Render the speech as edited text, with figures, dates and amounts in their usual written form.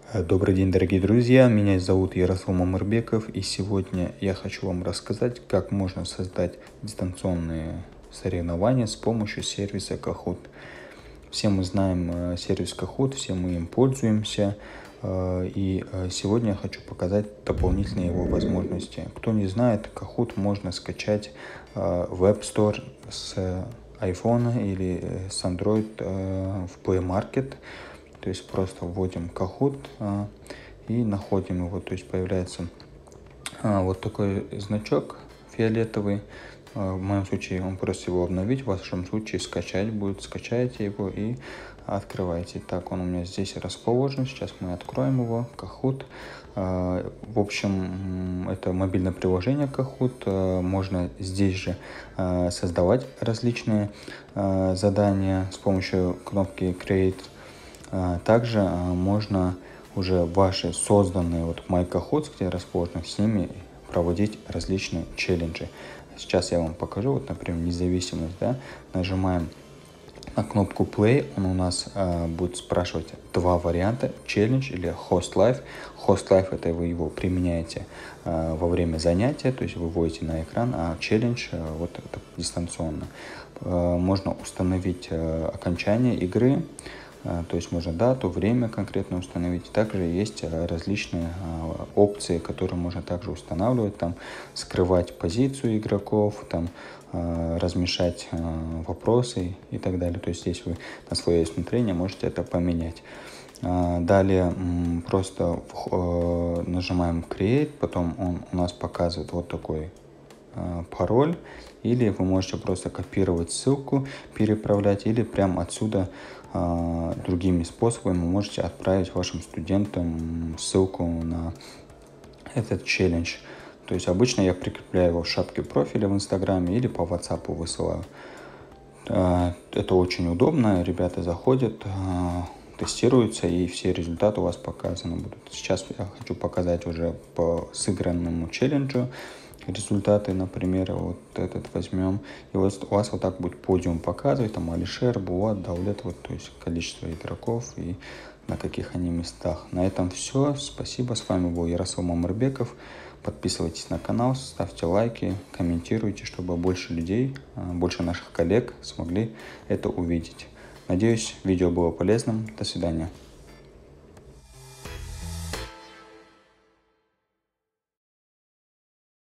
Добрый день, дорогие друзья, меня зовут Ярослав Мамырбеков, и сегодня я хочу вам рассказать, как можно создать дистанционные соревнования с помощью сервиса Kahoot. Все мы знаем сервис Kahoot, все мы им пользуемся, и сегодня я хочу показать дополнительные его возможности. Кто не знает, Kahoot можно скачать в App Store с iPhone или с Android в Play Market. То есть просто вводим Kahoot и находим его. То есть появляется вот такой значок фиолетовый. В моем случае он просит его обновить, в вашем случае скачать будет. Скачаете его и открываете. Так, он у меня здесь расположен. Сейчас мы откроем его. Kahoot. В общем, это мобильное приложение Kahoot. Можно здесь же создавать различные задания с помощью кнопки Create. Также можно уже ваши созданные MyKahoot, где расположены, с ними проводить различные челленджи. Сейчас я вам покажу, например, независимость, да? Нажимаем на кнопку Play, он у нас будет спрашивать два варианта: челлендж или Host Live. Host Live — это вы его применяете во время занятия, то есть вы вводите на экран, а челлендж вот это дистанционно. Можно установить окончание игры, то есть можно дату, время конкретно установить. Также есть различные опции, которые можно также устанавливать, там скрывать позицию игроков, там размешать вопросы и так далее. То есть здесь вы на свое усмотрение можете это поменять. Далее просто нажимаем Create, потом он у нас показывает вот такой пароль, или вы можете просто копировать ссылку, переправлять, или прямо отсюда другими способами можете отправить вашим студентам ссылку на этот челлендж. То есть обычно я прикрепляю его в шапке профиля в Инстаграме или по WhatsApp высылаю. Это очень удобно, ребята заходят, тестируются, и все результаты у вас показаны будут. Сейчас я хочу показать уже по сыгранному челленджу результаты. Например, вот этот возьмем, и вот у вас вот так будет подиум показывать, там Алишер, Булат, Даулет, вот, то есть количество игроков и на каких они местах. На этом все. Спасибо. С вами был Ярослав Мамырбеков. Подписывайтесь на канал, ставьте лайки, комментируйте, чтобы больше людей, больше наших коллег смогли это увидеть. Надеюсь, видео было полезным. До свидания.